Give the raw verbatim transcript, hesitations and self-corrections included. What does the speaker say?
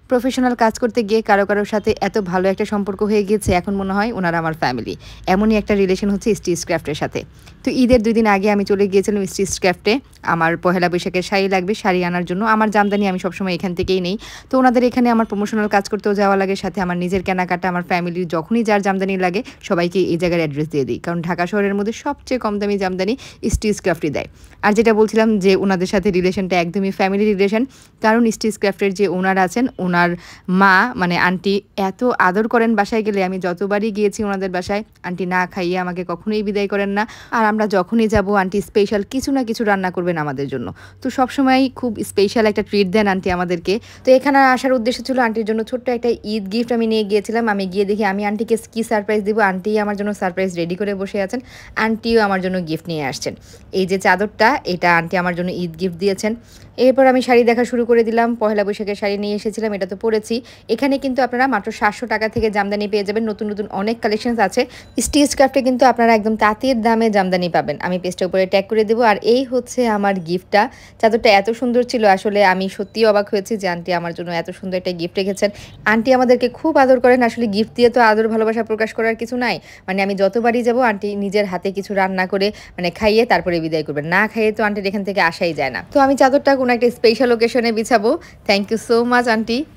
Professional কাজ করতে গিয়ে কারো কারোর সাথে এত ভালো একটা সম্পর্ক হয়ে গিয়েছে, এখন মনে হয় ওনারা আমার ফ্যামিলি। এমনই একটা রিলেশন হচ্ছে স্টিচ ক্রাফটের সাথে। তো ঈদের দুই দিন আগে আমি চলে গিয়েছিলাম স্টিচ ক্রাফটে। আমার পহেলা বৈশাখের শাড়ি লাগবে, শাড়ি আনার জন্য। আমার জামদানি আমি সবসময় এখান থেকেই নেই। তো ওনাদের এখানে আমার প্রমোশনাল কাজ করতেও যাওয়া লাগে, সাথে আমার নিজের কেনাকাটা, আমার ফ্যামিলির যখনই যার জামদানি লাগে সবাইকে এই জায়গার অ্যাড্রেস দিয়ে দিই, কারণ ঢাকা শহরের মধ্যে সবচেয়ে কম দামি জামদানি স্টিচ ক্রাফটই দেয়। আর যেটা বলছিলাম যে ওনাদের সাথে রিলেশনটা একদমই ফ্যামিলি রিলেশন, কারণ স্টিচ ক্রাফটের যে ওনার আছেন, ওনার মা মানে আন্টি এত আদর করেন। বাসায় গেলে আমি যতবারই গিয়েছি ওনাদের বাসায়, আন্টি না খাইয়ে আমাকে কখনোই বিদায় করেন না। আর আমরা যখনই যাব আন্টি স্পেশাল কিছু না কিছু রান্না করবেন আমাদের জন্য। তো সবসময় খুব স্পেশাল একটা ট্রিট দেন আন্টি আমাদেরকে। তো এখানে আসার উদ্দেশ্য ছিল আন্টির জন্য ছোট্ট একটা ঈদ গিফট আমি নিয়ে গিয়েছিলাম। আমি গিয়ে দেখি আমি আন্টিকে কী সারপ্রাইজ দিব। আন্টি আমার জন্য সারপ্রাইজ রেডি করে বসে আছেন, আন্টিও আমার জন্য গিফট নিয়ে আসছেন। এই যে চাদরটা, এটা আন্টি আমার জন্য ঈদ গিফট দিয়েছেন। এরপর আমি শাড়ি দেখা শুরু করে দিলাম। পহেলা বৈশাখের শাড়ি নিয়ে এসেছিলাম, এটা তো পরেছি। এখানে কিন্তু আপনারা মাত্র সাতশো টাকা থেকে জামদানি পেয়ে যাবেন। নতুন নতুন অনেক কালেকশনস আছে। স্টিচ ক্রাফটে কিন্তু আপনারা একদম তাঁতের দামে জামদানি পাবেন। আমি পেজটার উপরে ট্যাগ করে দেবো। আর এই হচ্ছে আমার গিফটটা। চাদরটা এত সুন্দর ছিল, আসলে আমি সত্যিই অবাক হয়েছি যে আন্টি আমার জন্য এত সুন্দর একটা গিফট রেখেছেন। আন্টি আমাদেরকে খুব আদর করেন। আসলে গিফট দিয়ে তো আদর ভালোবাসা প্রকাশ করার কিছু নাই। মানে আমি যতবারই যাব আন্টি নিজের হাতে কিছু রান্না করে মানে খাইয়ে তারপরে বিদায় করবেন। না খাইয়ে তো আন্টির এখান থেকে আসাই যায় না। তো আমি চাদরটা কোনো একটা স্পেশাল ওকেশনে বিছাবো। Thank you so much aunty.